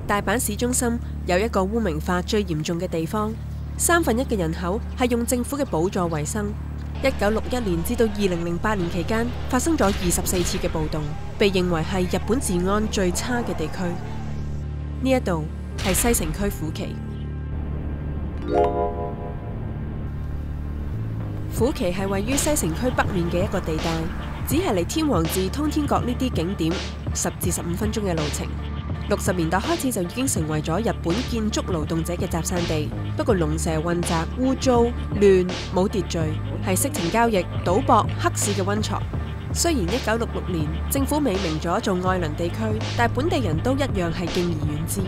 大阪市中心有一個污名化最嚴重嘅地方，1/3嘅人口係用政府嘅補助為生。1961年至到2008年期間，發生咗24次嘅暴動，被認為係日本治安最差嘅地區。呢一度係西城區虎崎。虎崎係位於西城區北面嘅一個地帶，只係離天王寺、通天閣呢啲景點10至15分鐘嘅路程。60年代開始就已經成為咗日本建築勞動者嘅集散地，不過龍蛇混雜、污糟、亂、冇秩序，係色情交易、賭博、黑市嘅溫床。雖然1966年政府美名咗做愛鄰地區，但本地人都一樣係敬而遠之。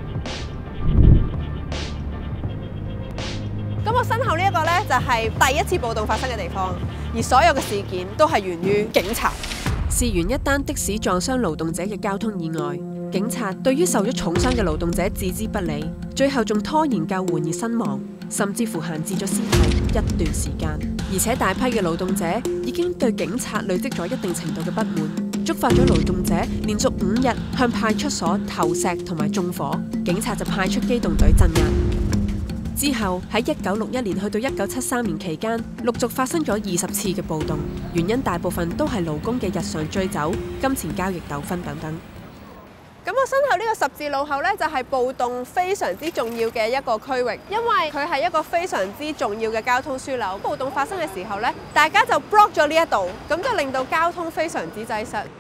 咁我身後呢一個呢，就係第一次暴動發生嘅地方，而所有嘅事件都係源於警察。 事源一單的士撞傷勞動者嘅交通意外，警察對於受咗重傷嘅勞動者置之不理，最後仲拖延救援而身亡，甚至乎閒置咗屍體一段時間。而且大批嘅勞動者已經對警察累積咗一定程度嘅不滿，觸發咗勞動者連續5日向派出所投石同埋縱火，警察就派出機動隊鎮壓。之後喺1961年去到1973年期間，陸續發生咗20次嘅暴動，原因大部分都係勞工嘅日常醉酒、金錢交易糾紛等等。 咁我身後呢個十字路口呢，就係暴動非常之重要嘅一個區域，因為佢係一個非常之重要嘅交通樞紐。暴動發生嘅時候呢，大家就 block 咗呢一度，咁就令到交通非常之擠塞。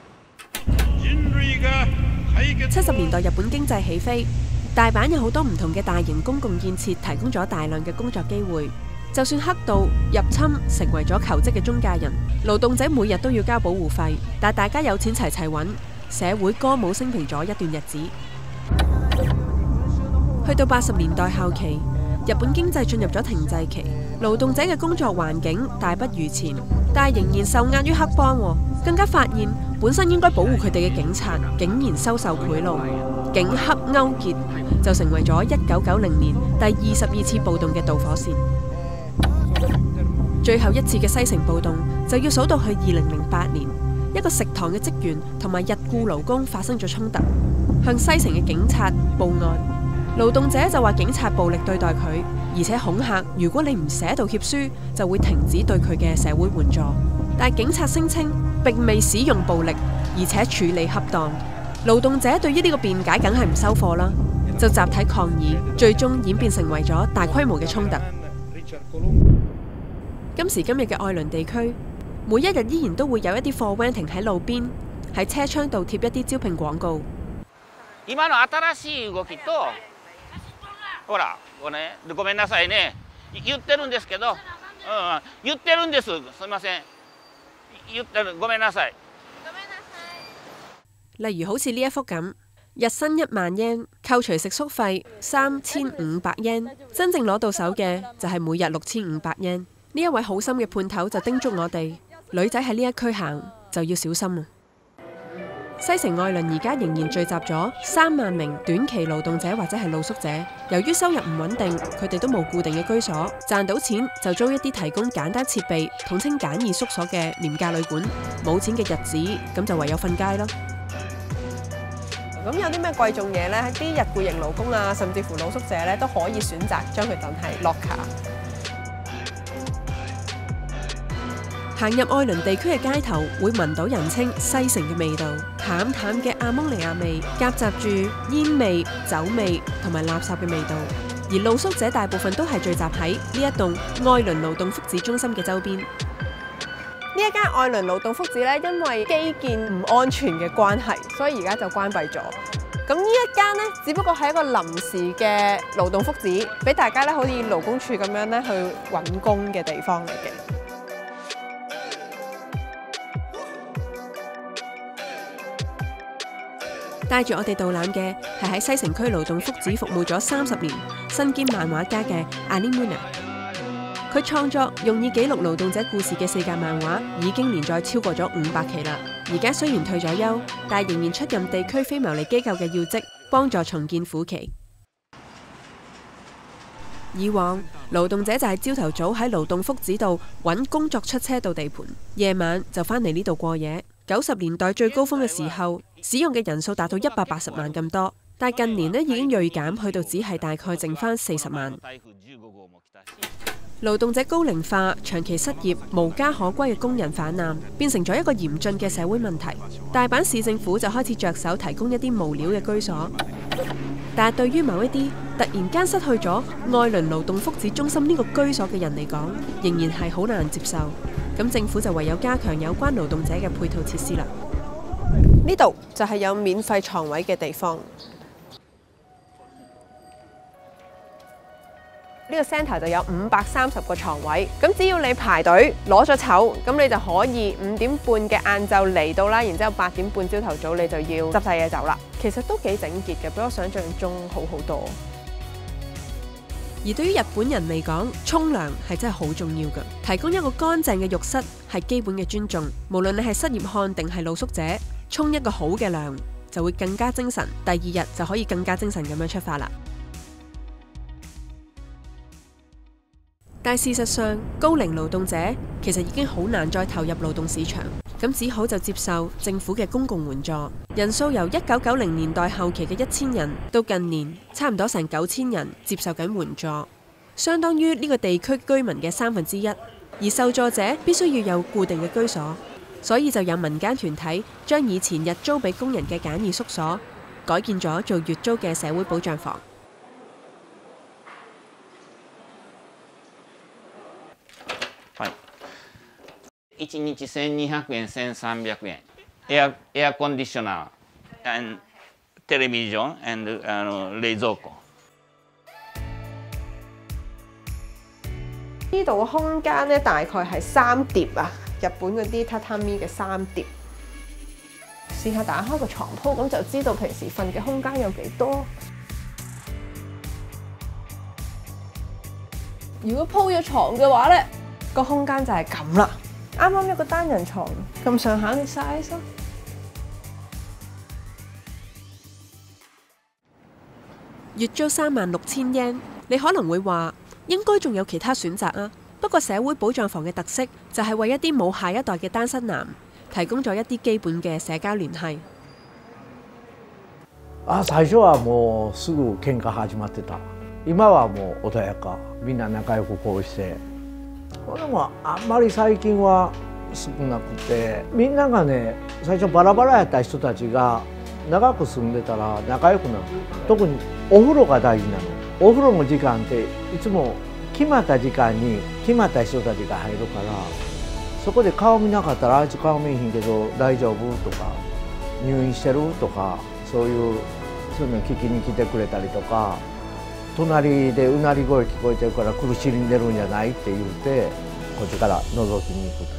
70年代日本經濟起飛，大阪有好多唔同嘅大型公共建設，提供咗大量嘅工作機會。就算黑道入侵成為咗求職嘅中介人，勞動者每日都要交保護費，但大家有錢齊齊揾，社會歌舞升平咗一段日子。去到80年代後期，日本經濟進入咗停滯期，勞動者嘅工作環境大不如前，但係仍然受壓於黑幫，更加發現本身應該保護佢哋嘅警察竟然收受賄賂，警黑勾結就成為咗1990年第22次暴動嘅導火線。最後一次嘅西城暴動就要數到去2008年，一個食堂嘅職員同埋日僱勞工發生咗衝突，向西城嘅警察報案。勞動者就話警察暴力對待佢，而且恐嚇如果你唔寫道歉書，就會停止對佢嘅社會援助。但警察聲稱並未使用暴力，而且處理恰當。勞動者對於呢個辯解梗係唔收貨啦，就集體抗議，最終演變成為咗大規模嘅衝突。今時今日嘅愛鄰地區，每一日依然都會有一啲貨 van 停喺路邊，喺車窗度貼一啲招聘廣告。 今の新しい動きと、ほら、ごめんなさいね、言ってるんですけど、言ってるんです。すみません。言ってる、ごめんなさい。 例如好似呢一幅咁，日薪1萬yen，扣除食宿費3500yen，真正攞到手嘅就係每日6500yen。呢一位好心嘅判頭就叮囑我哋，女仔喺呢一區行就要小心啊！西城愛鄰而家仍然聚集咗3萬名短期勞動者或者係露宿者，由於收入唔穩定，佢哋都冇固定嘅居所，賺到錢就租一啲提供簡單設備、統稱簡易宿所嘅廉價旅館。冇錢嘅日子，咁就唯有瞓街咯。 咁有啲咩貴重嘢呢？啲日僱型勞工啊，甚至乎露宿者咧，都可以選擇將佢當係 locker。 行入愛鄰地區嘅街頭，會聞到人稱西城嘅味道，淡淡嘅阿蒙尼亞味，夾雜住煙味、酒味同埋垃圾嘅味道。而露宿者大部分都係聚集喺呢一棟愛鄰勞動福祉中心嘅周邊。 呢一間愛鄰勞動福祉咧，因為基建唔安全嘅關係，所以而家就關閉咗。咁呢一間咧，只不過係一個臨時嘅勞動福祉，俾大家咧好似勞工處咁樣咧去揾工嘅地方嚟嘅。 帶住我哋導覽嘅係喺西城區勞動福祉服務咗30年、身兼漫畫家嘅阿里姆娜。佢創作用以記錄勞動者故事嘅4格漫畫已經連載超過咗500期啦。而家雖然退咗休，但仍然出任地區非牟利機構嘅要職，幫助重建虎崎。以往勞動者就係朝頭早喺勞動福祉度揾工作出車到地盤，夜晚就返嚟呢度過夜。90年代最高峰嘅時候，使用嘅人數達到180萬咁多。 但近年已經鋭減去到只係大概剩返40萬。勞動者高齡化、長期失業、無家可歸嘅工人泛濫，變成咗一個嚴峻嘅社會問題。大阪市政府就開始着手提供一啲無料嘅居所，但係對於某一啲突然間失去咗愛倫勞動福祉中心呢個居所嘅人嚟講，仍然係好難接受。咁政府就唯有加強有關勞動者嘅配套設施啦。 呢度就係有免費床位嘅地方。呢個 centre 就有530個床位，咁只要你排隊攞咗籌，咁你就可以5點半嘅晏晝嚟到啦，然之後8點半朝頭早你就要執晒嘢走啦。其實都幾整潔嘅，比我想象中好好多。 而對於日本人嚟講，沖涼係真係好重要嘅。提供一個乾淨嘅浴室係基本嘅尊重，無論你係失業漢定係露宿者，沖一個好嘅涼就會更加精神，第2日就可以更加精神咁樣出發啦。但事實上，高齡勞動者其實已經好難再投入勞動市場，咁只好就接受政府嘅公共援助。人數由1990年代後期嘅1000人，到近年差唔多成9000人接受緊援助，相當於呢個地區居民嘅1/3。而受助者必須要有固定嘅居所，所以就有民間團體將以前日租俾工人嘅簡易宿所，改建咗做月租嘅社會保障房。 1日1200円、1300円。エアコンディショナー、テレビジョン、冷蔵庫。 呢度嘅空間咧，大概係3疊啊，日本嗰啲榻榻米嘅3疊。試下打開個床鋪，咁就知道平時瞓嘅空間有幾多。如果鋪咗床嘅話咧，個空間就係咁啦。啱啱一個單人床咁上下嘅 size。 月租36000yen，你可能會話應該仲有其他選擇啊。不過社會保障房嘅特色就係為一啲冇下一代嘅單身男提供咗一啲基本嘅社交聯繫。 最初はもうすぐ喧嘩始まってた。今はもう穏やか、みんな仲良くこうして。でもあんまり最近は少なくて、みんながね、最初バラバラやった人たちが長く住んでたら仲良くなる。特にお風呂が大事なの。お風呂の時間っていつも決まった時間に決まった人たちが入るから、そこで顔見なかったらあいつ顔見えへんけど大丈夫とか、入院してるとか、そういうの聞きに来てくれたりとか。隣でうなり声聞こえてるから苦しんでるんじゃないって言ってこっちから覗きに行く。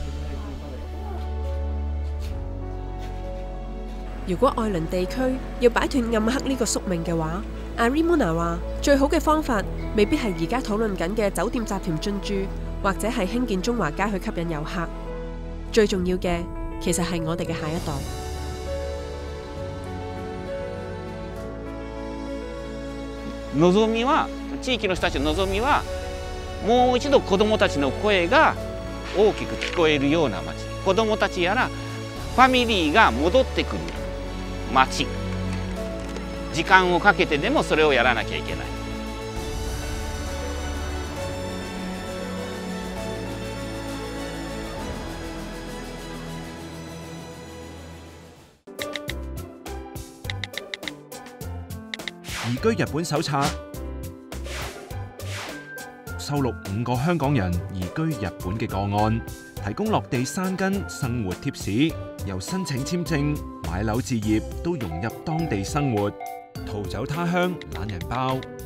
如果愛倫地區要擺脫暗黑呢個宿命嘅話，阿 Rimona 話最好嘅方法未必係而家討論緊嘅酒店集團進駐，或者係興建中華街去吸引遊客。最重要嘅其實係我哋嘅下一代。 望みは、地域の人たちの望みは、もう一度子どもたちの声が大きく聞こえるような街、子どもたちやらファミリーが戻ってくる街、時間をかけてでもそれをやらなきゃいけない。 移居日本手冊收錄5個香港人移居日本嘅個案，提供落地生根生活貼士，由申請簽證、買樓置業都融入當地生活，逃走他鄉懶人包。